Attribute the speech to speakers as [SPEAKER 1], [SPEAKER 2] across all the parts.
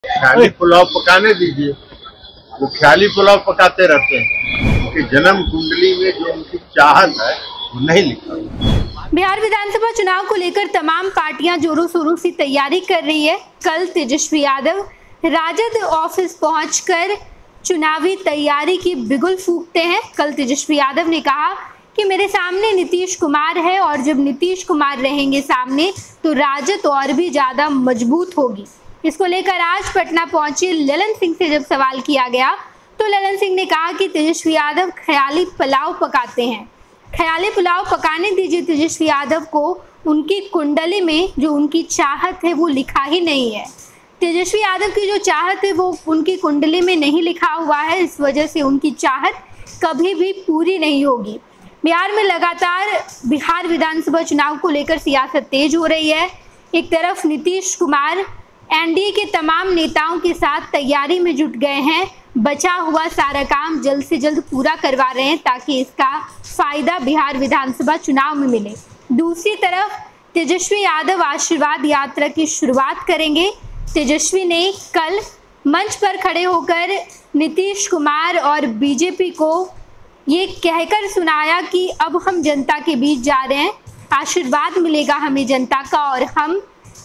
[SPEAKER 1] ख्याली पुलाव पकाने दीजिए। वो ख्याली पुलाव पकाते रहते हैं, उनकी जन्म कुंडली में जो उनकी चाहत है वो नहीं लिखा।
[SPEAKER 2] बिहार विधानसभा चुनाव को लेकर तमाम पार्टियां जोरों शोरों से तैयारी कर रही है। कल तेजस्वी यादव राजद ऑफिस पहुंचकर चुनावी तैयारी की बिगुल फूंकते हैं। कल तेजस्वी यादव ने कहा कि मेरे सामने नीतीश कुमार है और जब नीतीश कुमार रहेंगे सामने तो राजद और भी ज्यादा मजबूत होगी। इसको लेकर आज पटना पहुंचे ललन सिंह से जब सवाल किया गया तो ललन सिंह ने कहा कि तेजस्वी यादव ख्याली पुलाव पकाते हैं। ख्याली पुलाव पकाने दीजिए तेजस्वी यादव को, उनकी कुंडली में जो उनकी चाहत है वो लिखा ही नहीं है। तेजस्वी यादव की जो चाहत है वो उनकी कुंडली में नहीं लिखा हुआ है, इस वजह से उनकी चाहत कभी भी पूरी नहीं होगी। बिहार में लगातार बिहार विधानसभा चुनाव को लेकर सियासत तेज हो रही है। एक तरफ नीतीश कुमार एनडीए के तमाम नेताओं के साथ तैयारी में जुट गए हैं, बचा हुआ सारा काम जल्द से जल्द पूरा करवा रहे हैं ताकि इसका फायदा बिहार विधानसभा चुनाव में मिले। दूसरी तरफ तेजस्वी यादव आशीर्वाद यात्रा की शुरुआत करेंगे। तेजस्वी ने कल मंच पर खड़े होकर नीतीश कुमार और बीजेपी को ये कहकर सुनाया कि अब हम जनता के बीच जा रहे हैं, आशीर्वाद मिलेगा हमें जनता का और हम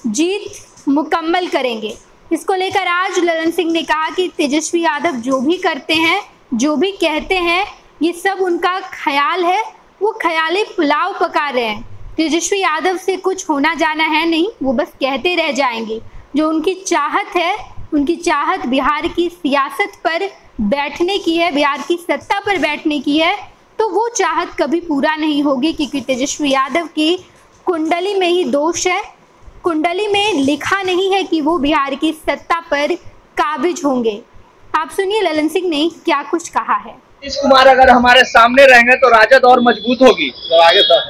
[SPEAKER 2] जीत मुकम्मल करेंगे। इसको लेकर आज ललन सिंह ने कहा कि तेजस्वी यादव जो भी करते हैं, जो भी कहते हैं, ये सब उनका ख्याल है, वो ख्याली पुलाव पका रहे हैं। तेजस्वी यादव से कुछ होना जाना है नहीं, वो बस कहते रह जाएंगे। जो उनकी चाहत है, उनकी चाहत बिहार की सियासत पर बैठने की है, बिहार की सत्ता पर बैठने की है, तो वो चाहत कभी पूरा नहीं होगी क्योंकि तेजस्वी यादव की कुंडली में ही दोष है। कुंडली में लिखा नहीं है कि वो बिहार की सत्ता पर काबिज होंगे। आप सुनिए ललन सिंह ने क्या कुछ कहा है।
[SPEAKER 3] नीतीश कुमार अगर हमारे सामने रहेंगे तो राजद और मजबूत होगी। तो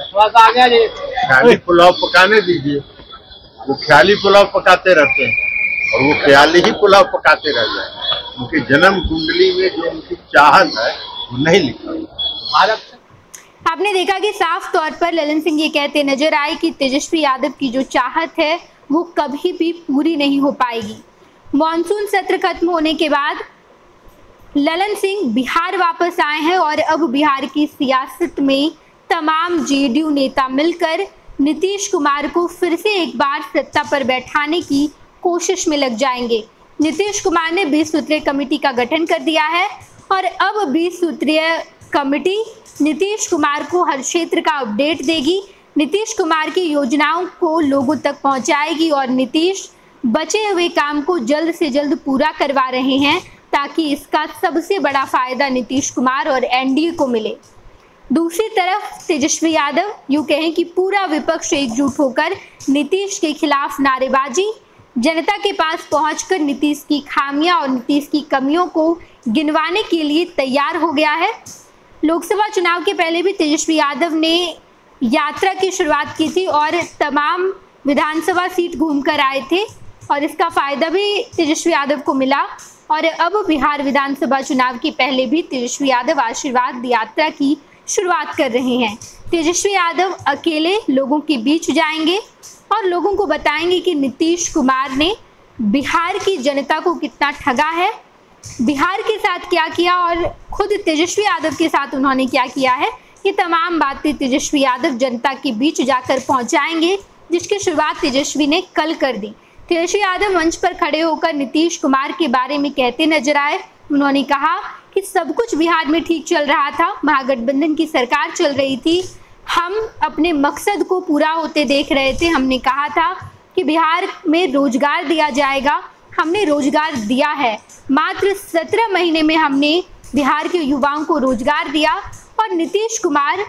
[SPEAKER 3] आगे
[SPEAKER 1] ख्याली पुलाव पकाने दीजिए। वो ख्याली पुलाव पकाते रहते हैं और वो ख्याली ही पुलाव पकाते रह जाए। उनकी जन्म कुंडली में जो उनकी चाहत है वो नहीं लिखा।
[SPEAKER 2] आपने देखा कि साफ तौर पर ललन सिंह ये कहते नजर आए कि तेजस्वी यादव की जो चाहत है वो कभी भी पूरी नहीं हो पाएगी। मॉनसून सत्र खत्म होने के बाद ललन सिंह बिहार वापस आए हैं और अब बिहार की सियासत में तमाम जेडीयू नेता मिलकर नीतीश कुमार को फिर से एक बार सत्ता पर बैठाने की कोशिश में लग जाएंगे। नीतीश कुमार ने 20 सूत्रीय कमेटी का गठन कर दिया है और अब 20 सूत्रीय कमेटी नीतीश कुमार को हर क्षेत्र का अपडेट देगी, नीतीश कुमार की योजनाओं को लोगों तक पहुंचाएगी और नीतीश बचे हुए काम को जल्द से जल्द पूरा करवा रहे हैं ताकि इसका सबसे बड़ा फायदा नीतीश कुमार और एनडीए को मिले। दूसरी तरफ तेजस्वी यादव यूं कहें कि पूरा विपक्ष एकजुट होकर नीतीश के खिलाफ नारेबाजी, जनता के पास पहुंचकर नीतीश की खामियां और नीतीश की कमियों को गिनवाने के लिए तैयार हो गया है। लोकसभा चुनाव के पहले भी तेजस्वी यादव ने यात्रा की शुरुआत की थी और तमाम विधानसभा सीट घूमकर आए थे और इसका फायदा भी तेजस्वी यादव को मिला। और अब बिहार विधानसभा चुनाव के पहले भी तेजस्वी यादव आशीर्वाद यात्रा की शुरुआत कर रहे हैं। तेजस्वी यादव अकेले लोगों के बीच जाएंगे और लोगों को बताएंगे कि नीतीश कुमार ने बिहार की जनता को कितना ठगा है, बिहार के साथ क्या किया और खुद तेजस्वी यादव के साथ उन्होंने क्या किया है। ये तमाम बातें तेजस्वी यादव जनता के बीच जाकर पहुंचाएंगे, जिसकी शुरुआत तेजस्वी ने कल कर दी। तेजस्वी यादव मंच पर खड़े होकर नीतीश कुमार के बारे में कहते नजर आए। उन्होंने कहा कि सब कुछ बिहार में ठीक चल रहा था, महागठबंधन की सरकार चल रही थी, हम अपने मकसद को पूरा होते देख रहे थे। हमने कहा था कि बिहार में रोजगार दिया जाएगा, हमने रोजगार दिया है। मात्र 17 महीने में हमने बिहार के युवाओं को रोजगार दिया और नीतीश कुमार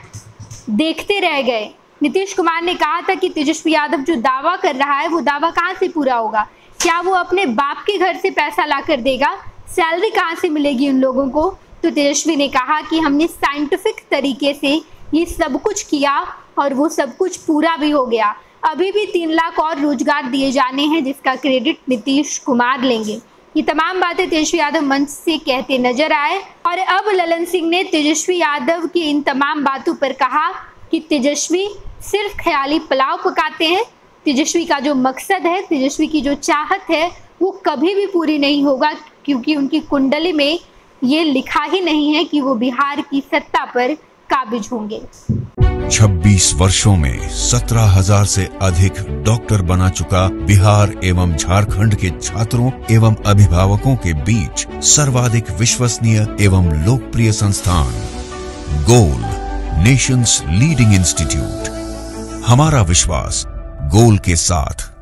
[SPEAKER 2] देखते रह गए। नीतीश कुमार ने कहा था कि तेजस्वी यादव जो दावा कर रहा है वो दावा कहाँ से पूरा होगा, क्या वो अपने बाप के घर से पैसा ला कर देगा, सैलरी कहाँ से मिलेगी उन लोगों को। तो तेजस्वी ने कहा कि हमने साइंटिफिक तरीके से ये सब कुछ किया और वो सब कुछ पूरा भी हो गया। अभी भी 3 लाख और रोजगार दिए जाने हैं जिसका क्रेडिट नीतीश कुमार लेंगे। ये तमाम बातें तेजस्वी यादव मंच से कहते नजर आए और अब ललन सिंह ने तेजस्वी यादव की इन तमाम बातों पर कहा कि तेजस्वी सिर्फ ख्याली पुलाव पकाते हैं। तेजस्वी का जो मकसद है, तेजस्वी की जो चाहत है वो कभी भी पूरी नहीं होगा, क्योंकि उनकी कुंडली में ये लिखा ही नहीं है कि वो बिहार की सत्ता पर काबिज होंगे।
[SPEAKER 4] 26 वर्षों में 17,000 से अधिक डॉक्टर बना चुका बिहार एवं झारखंड के छात्रों एवं अभिभावकों के बीच सर्वाधिक विश्वसनीय एवं लोकप्रिय संस्थान गोल, नेशंस लीडिंग इंस्टीट्यूट। हमारा विश्वास गोल के साथ।